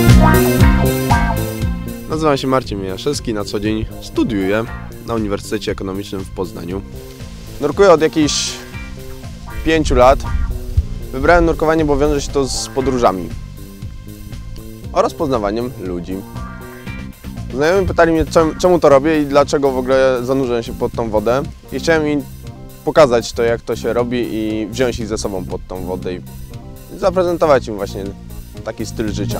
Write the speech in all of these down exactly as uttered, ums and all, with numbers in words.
Nazywam się Marcin Mijaszewski, na co dzień studiuję na Uniwersytecie Ekonomicznym w Poznaniu. Nurkuję od jakichś pięciu lat. Wybrałem nurkowanie, bo wiąże się to z podróżami oraz poznawaniem ludzi. Znajomi pytali mnie, czemu to robię i dlaczego w ogóle zanurzę się pod tą wodę. I chciałem im pokazać to, jak to się robi i wziąć ich ze sobą pod tą wodę i zaprezentować im właśnie taki styl życia.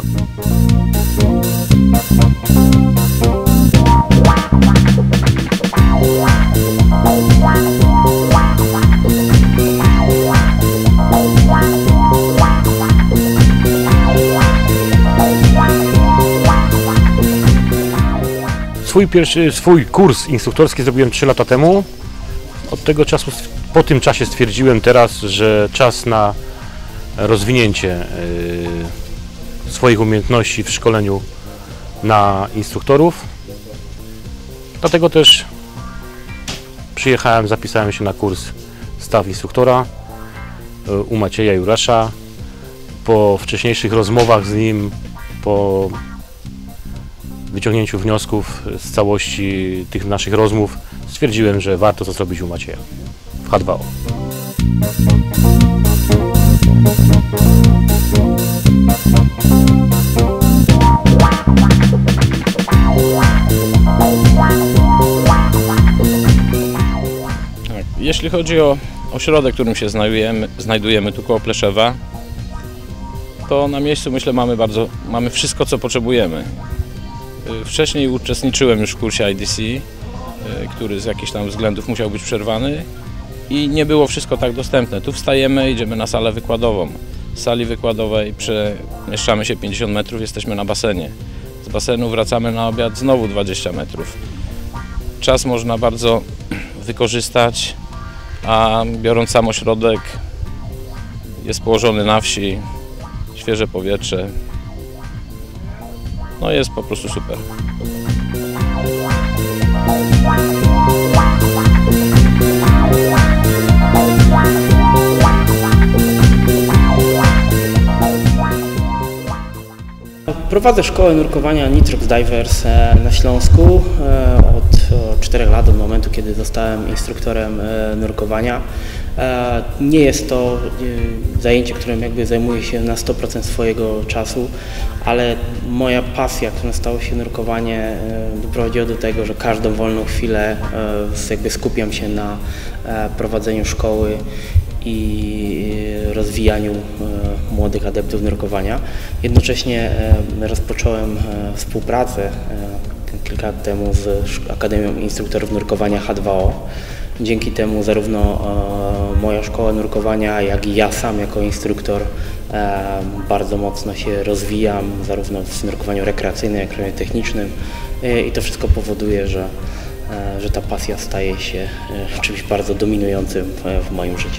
Swój pierwszy, swój kurs instruktorski zrobiłem trzy lata temu. Od tego czasu, po tym czasie stwierdziłem teraz, że czas na rozwinięcie swoich umiejętności w szkoleniu na instruktorów. Dlatego też przyjechałem, zapisałem się na kurs staw instruktora u Macieja Jurasza. Po wcześniejszych rozmowach z nim, po wyciągnięciu wniosków z całości tych naszych rozmów, stwierdziłem, że warto to zrobić u Macieja w H dwa O. Tak, jeśli chodzi o ośrodek, w którym się znajdujemy, znajdujemy tu koło Pleszewa, to na miejscu myślę mamy bardzo, mamy wszystko, co potrzebujemy. Wcześniej uczestniczyłem już w kursie I D C, który z jakichś tam względów musiał być przerwany i nie było wszystko tak dostępne. Tu wstajemy, idziemy na salę wykładową. Z sali wykładowej przemieszczamy się pięćdziesiąt metrów, jesteśmy na basenie. Z basenu wracamy na obiad znowu dwadzieścia metrów. Czas można bardzo wykorzystać, a biorąc sam ośrodek, jest położony na wsi, świeże powietrze. No jest po prostu super. Prowadzę szkołę nurkowania Nitrox Divers na Śląsku od czterech lat, od momentu, kiedy zostałem instruktorem nurkowania. Nie jest to zajęcie, którym jakby zajmuję się na sto procent swojego czasu, ale moja pasja, którą stało się nurkowanie, doprowadziła do tego, że każdą wolną chwilę jakby skupiam się na prowadzeniu szkoły i rozwijaniu młodych adeptów nurkowania. Jednocześnie rozpocząłem współpracę kilka lat temu z Akademią Instruktorów Nurkowania H dwa O. Dzięki temu zarówno moja szkoła nurkowania, jak i ja sam jako instruktor bardzo mocno się rozwijam, zarówno w nurkowaniu rekreacyjnym, jak i technicznym, i to wszystko powoduje, że, że ta pasja staje się czymś bardzo dominującym w moim życiu.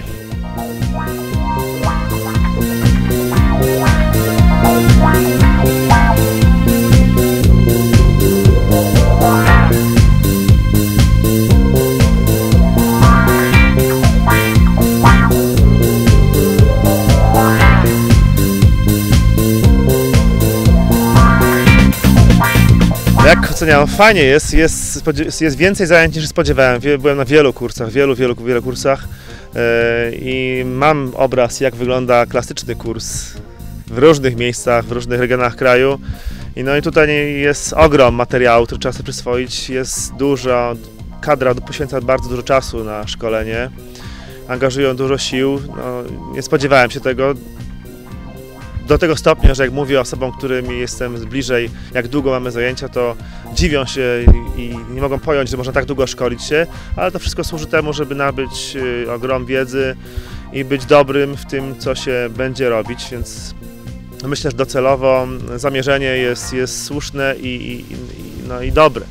Jak oceniam? Fajnie jest, jest, jest więcej zajęć niż spodziewałem. Byłem na wielu kursach, wielu, wielu, wielu kursach i mam obraz, jak wygląda klasyczny kurs w różnych miejscach, w różnych regionach kraju. I no i tutaj jest ogrom materiału, który trzeba sobie przyswoić. Jest duża kadra, poświęca bardzo dużo czasu na szkolenie. Angażują dużo sił. No, nie spodziewałem się tego. Do tego stopnia, że jak mówię osobom, którymi jestem bliżej, jak długo mamy zajęcia, to dziwią się i nie mogą pojąć, że można tak długo szkolić się, ale to wszystko służy temu, żeby nabyć ogrom wiedzy i być dobrym w tym, co się będzie robić, więc myślę, że docelowo zamierzenie jest, jest słuszne i, i, no i dobre.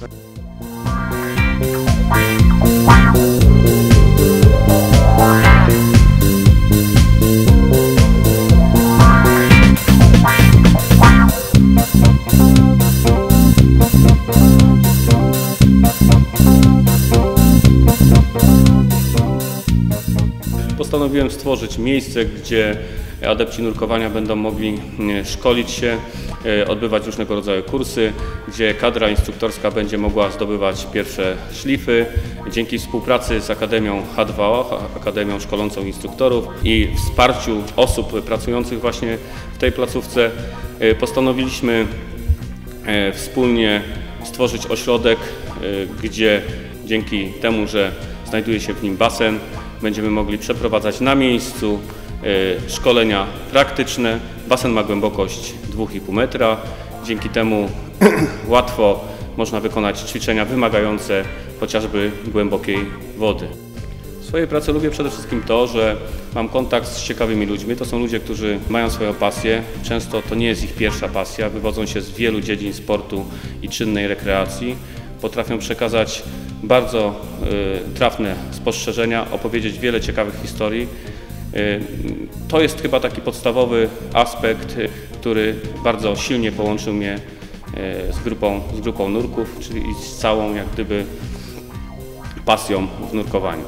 Postanowiłem stworzyć miejsce, gdzie adepci nurkowania będą mogli szkolić się, odbywać różnego rodzaju kursy, gdzie kadra instruktorska będzie mogła zdobywać pierwsze szlify. Dzięki współpracy z Akademią H dwa O, Akademią Szkolącą Instruktorów i wsparciu osób pracujących właśnie w tej placówce postanowiliśmy wspólnie stworzyć ośrodek, gdzie dzięki temu, że znajduje się w nim basen, będziemy mogli przeprowadzać na miejscu szkolenia praktyczne. Basen ma głębokość dwa i pół metra. Dzięki temu łatwo można wykonać ćwiczenia wymagające chociażby głębokiej wody. W swojej pracy lubię przede wszystkim to, że mam kontakt z ciekawymi ludźmi. To są ludzie, którzy mają swoją pasję. Często to nie jest ich pierwsza pasja. Wywodzą się z wielu dziedzin sportu i czynnej rekreacji. Potrafią przekazać bardzo y, trafne spostrzeżenia, opowiedzieć wiele ciekawych historii. Y, to jest chyba taki podstawowy aspekt, y, który bardzo silnie połączył mnie y, z grupą, z grupą nurków, czyli z całą jak gdyby pasją w nurkowaniu.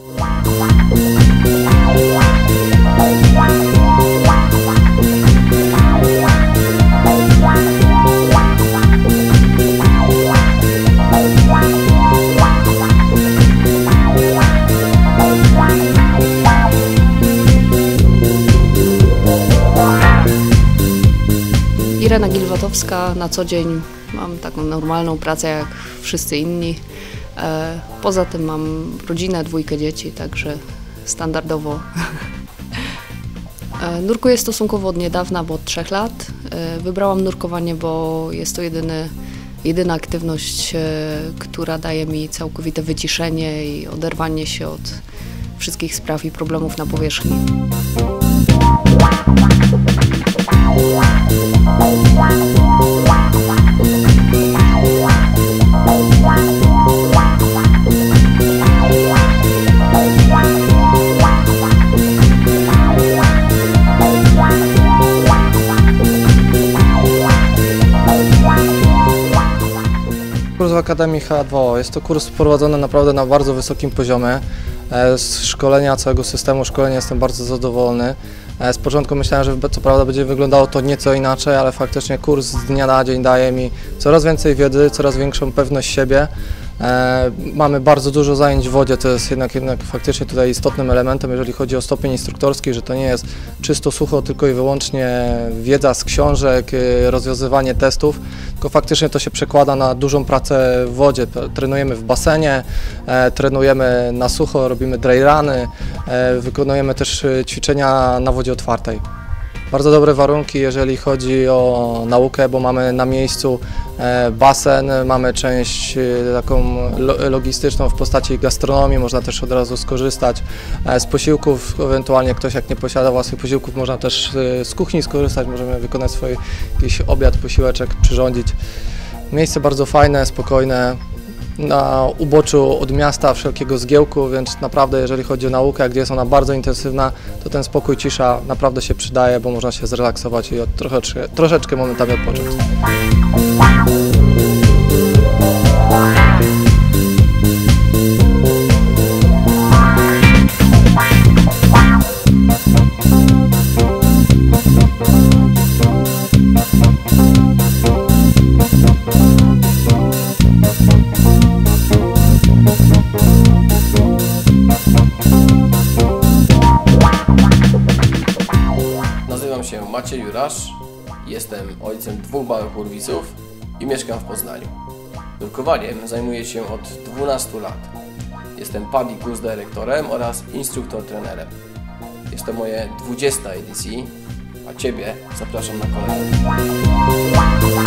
Irena Gilwatowska, na co dzień mam taką normalną pracę jak wszyscy inni. Poza tym mam rodzinę, dwójkę dzieci, także standardowo. Nurkuję stosunkowo od niedawna, bo od trzech lat. Wybrałam nurkowanie, bo jest to jedyny, jedyna aktywność, która daje mi całkowite wyciszenie i oderwanie się od wszystkich spraw i problemów na powierzchni. Kurs w Akademii H dwa O. Jest to kurs prowadzony naprawdę na bardzo wysokim poziomie. Z szkolenia, całego systemu szkolenia jestem bardzo zadowolony. Z początku myślałem, że co prawda będzie wyglądało to nieco inaczej, ale faktycznie kurs z dnia na dzień daje mi coraz więcej wiedzy, coraz większą pewność siebie. E, mamy bardzo dużo zajęć w wodzie, to jest jednak, jednak faktycznie tutaj istotnym elementem, jeżeli chodzi o stopień instruktorski, że to nie jest czysto sucho, tylko i wyłącznie wiedza z książek, rozwiązywanie testów, tylko faktycznie to się przekłada na dużą pracę w wodzie. Trenujemy w basenie, e, trenujemy na sucho, robimy dryruny, e, wykonujemy też ćwiczenia na wodzie otwartej. Bardzo dobre warunki, jeżeli chodzi o naukę, bo mamy na miejscu basen, mamy część taką logistyczną w postaci gastronomii, można też od razu skorzystać z posiłków, ewentualnie ktoś jak nie posiada własnych posiłków, można też z kuchni skorzystać, możemy wykonać swój jakiś obiad, posiłeczek, przyrządzić. Miejsce bardzo fajne, spokojne, na uboczu od miasta wszelkiego zgiełku, więc naprawdę jeżeli chodzi o naukę, gdzie jest ona bardzo intensywna, to ten spokój, cisza naprawdę się przydaje, bo można się zrelaksować i od troszeczkę, troszeczkę momentami odpocząć. Nazywam się Maciej Jurasz, jestem ojcem dwóch małych urwisów i mieszkam w Poznaniu. Nurkowaniem zajmuję się od dwunastu lat. Jestem PADI kurs dyrektorem oraz instruktor trenerem. Jest to moje dwudziesta edycji, a Ciebie zapraszam na kolejną.